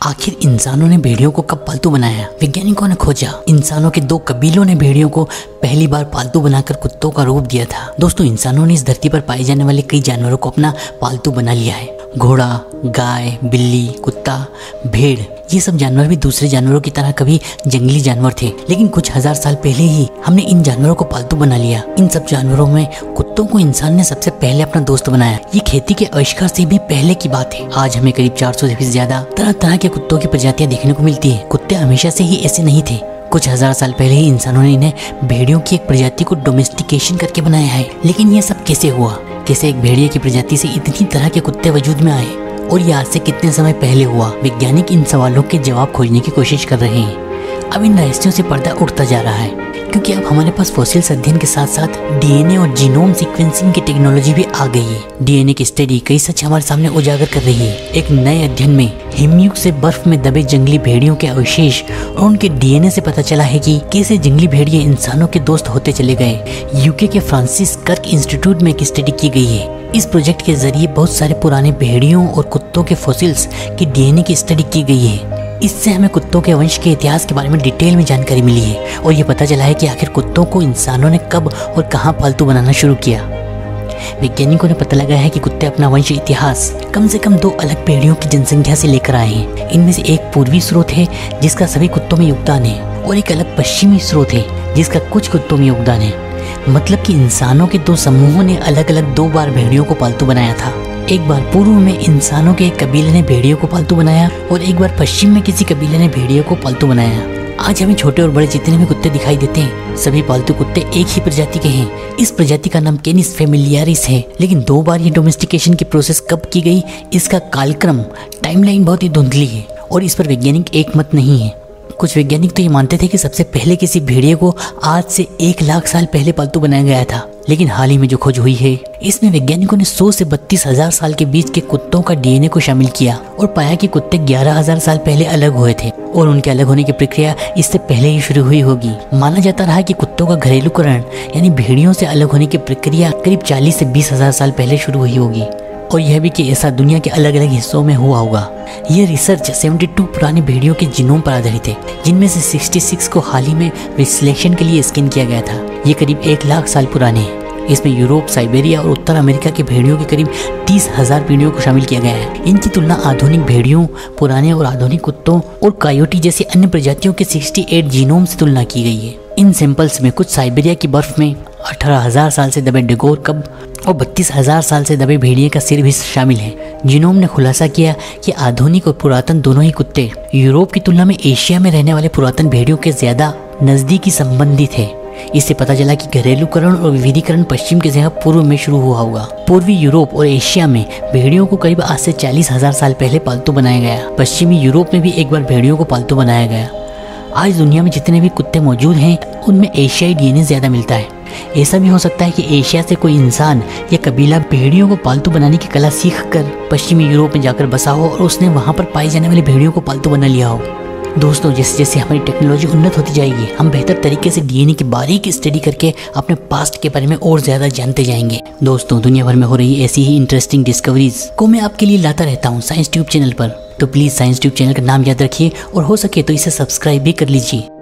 आखिर इंसानों ने भेड़ियों को कब पालतू बनाया? वैज्ञानिकों ने खोजा। इंसानों के दो कबीलों ने भेड़ियों को पहली बार पालतू बनाकर कुत्तों का रूप दिया था। दोस्तों, इंसानों ने इस धरती पर पाए जाने वाले कई जानवरों को अपना पालतू बना लिया है। घोड़ा, गाय, बिल्ली, कुत्ता, भेड़, ये सब जानवर भी दूसरे जानवरों की तरह कभी जंगली जानवर थे, लेकिन कुछ हजार साल पहले ही हमने इन जानवरों को पालतू बना लिया। इन सब जानवरों में कुत्तों को इंसान ने सबसे पहले अपना दोस्त बनाया। ये खेती के आविष्कार से भी पहले की बात है। आज हमें करीब 400 से भी ज्यादा तरह तरह के कुत्तों की प्रजातियां देखने को मिलती है। कुत्ते हमेशा से ही ऐसे नहीं थे। कुछ हजार साल पहले ही इंसानों ने इन्हें भेड़ियों की एक प्रजाति को डोमेस्टिकेशन करके बनाया है। लेकिन ये सब कैसे हुआ? कैसे एक भेड़िए की प्रजाति से इतनी तरह के कुत्ते वजूद में आए और ये आज से कितने समय पहले हुआ? वैज्ञानिक इन सवालों के जवाब खोजने की कोशिश कर रहे हैं। अब इन रहस्यों से पर्दा उठता जा रहा है, क्योंकि अब हमारे पास फॉसिल्स अध्ययन के साथ साथ डीएनए और जीनोम सीक्वेंसिंग की टेक्नोलॉजी भी आ गई है। डीएनए की स्टडी कई सच हमारे सामने उजागर कर रही है। एक नए अध्ययन में हिमयुग से बर्फ में दबे जंगली भेड़ियों के अवशेष और उनके डीएनए से पता चला है कि कैसे जंगली भेड़िए इंसानों के दोस्त होते चले गए। यूके के फ्रांसिस कर्क इंस्टीट्यूट में एक स्टडी की गई है। इस प्रोजेक्ट के जरिए बहुत सारे पुराने भेड़ियों और कुत्तों के फॉसिल्स की डीएनए की स्टडी की गई है। इससे हमें कुत्तों के वंश के इतिहास के बारे में डिटेल में जानकारी मिली है और ये पता चला है कि आखिर कुत्तों को इंसानों ने कब और कहां पालतू बनाना शुरू किया। वैज्ञानिकों ने पता लगाया है कि कुत्ते अपना वंश इतिहास कम से कम 2 अलग पीढ़ियों की जनसंख्या से लेकर आए हैं। इनमें से एक पूर्वी स्रोत है जिसका सभी कुत्तों में योगदान है और एक अलग पश्चिमी स्रोत है जिसका कुछ कुत्तों में योगदान है। मतलब कि इंसानों के 2 समूहों ने अलग अलग 2 बार भेड़ियों को पालतू बनाया था। एक बार पूर्व में इंसानों के एक कबीले ने भेड़ियों को पालतू बनाया और एक बार पश्चिम में किसी कबीले ने भेड़ियों को पालतू बनाया। आज हमें छोटे और बड़े जितने भी कुत्ते दिखाई देते हैं, सभी पालतू कुत्ते एक ही प्रजाति के हैं। इस प्रजाति का नाम कैनिस फेमिलियारिस है। लेकिन 2 बार ये डोमेस्टिकेशन की प्रोसेस कब की गई, इसका कालक्रम टाइमलाइन बहुत ही धुंधली है और इस पर वैज्ञानिक एक मत नहीं है। कुछ वैज्ञानिक तो ये मानते थे कि सबसे पहले किसी भेड़िए को आज से 1 लाख साल पहले पालतू बनाया गया था। लेकिन हाल ही में जो खोज हुई है, इसमें वैज्ञानिकों ने 100 से 32,000 साल के बीच के कुत्तों का डीएनए को शामिल किया और पाया कि कुत्ते 11,000 साल पहले अलग हुए थे और उनके अलग होने की प्रक्रिया इससे पहले ही शुरू हुई होगी। माना जाता रहा कि कुत्तों का घरेलूकरण यानी भेड़ियों से अलग होने की प्रक्रिया करीब 40 से 20,000 साल पहले शुरू हुई होगी और यह भी कि ऐसा दुनिया के अलग अलग हिस्सों में हुआ होगा। यह रिसर्च 72 पुराने भेड़ियों के जीनोम पर आधारित है, जिनमें से 66 को हाल ही में विश्लेषण के लिए स्कैन किया गया था। ये करीब 1 लाख साल पुराने हैं। इसमें यूरोप, साइबेरिया और उत्तर अमेरिका के भेड़ियों के करीब 30,000 पीढ़ियों को शामिल किया गया है। इनकी तुलना आधुनिक भेड़ियों, पुराने और आधुनिक कुत्तों और कायोटी जैसी अन्य प्रजातियों के 68 जीनोम से तुलना की गई है। इन सैंपल्स में कुछ साइबेरिया की बर्फ में 18,000 साल से दबे डेगोर कब और 32,000 साल से दबे भेड़िए का सिर भी शामिल है। जीनोम ने खुलासा किया कि आधुनिक और पुरातन दोनों ही कुत्ते यूरोप की तुलना में एशिया में रहने वाले पुरातन भेड़ियों के ज्यादा नजदीकी संबंधित है। इससे पता चला कि घरेलूकरण और विविधीकरण पश्चिम की जगह पूर्व में शुरू हुआ होगा। पूर्वी यूरोप और एशिया में भेड़ियों को करीब आज से 40,000 साल पहले पालतू बनाया गया। पश्चिमी यूरोप में भी एक बार भेड़ियों को पालतू बनाया गया। आज दुनिया में जितने भी कुत्ते मौजूद हैं, उनमें एशियाई डीएनए ज्यादा मिलता है। ऐसा भी हो सकता है कि एशिया से कोई इंसान या कबीला भेड़ियों को पालतू बनाने की कला सीखकर पश्चिमी यूरोप में जाकर बसा हो और उसने वहां पर पाई जाने वाली भेड़ियों को पालतू बना लिया हो। दोस्तों, जैसे जैसे हमारी टेक्नोलॉजी उन्नत होती जाएगी, हम बेहतर तरीके से डीएनए की बारीकी स्टडी करके अपने पास्ट के बारे में और ज्यादा जानते जाएंगे। दोस्तों, दुनिया भर में हो रही ऐसी ही इंटरेस्टिंग डिस्कवरीज को मैं आपके लिए लाता रहता हूँ साइंस ट्यूब चैनल पर। तो प्लीज साइंस ट्यूब चैनल का नाम याद रखिए और हो सके तो इसे सब्सक्राइब भी कर लीजिए।